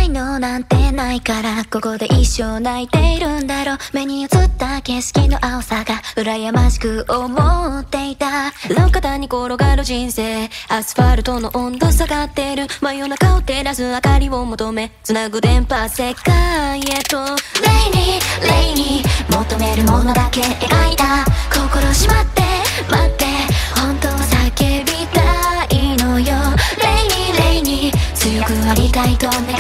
才能なんてないからここで一生泣いているんだろう。目に映った景色の青さが羨ましく思っていた。 路肩に転がる人生、アスファルトの温度下がってる。真夜中を照らす明かりを求めつなぐ電波世界へと。 レイニーレイニー求めるものだけ描いた。心しまって待って本当は叫びたいのよ。レイニーレイニー強くありたいと願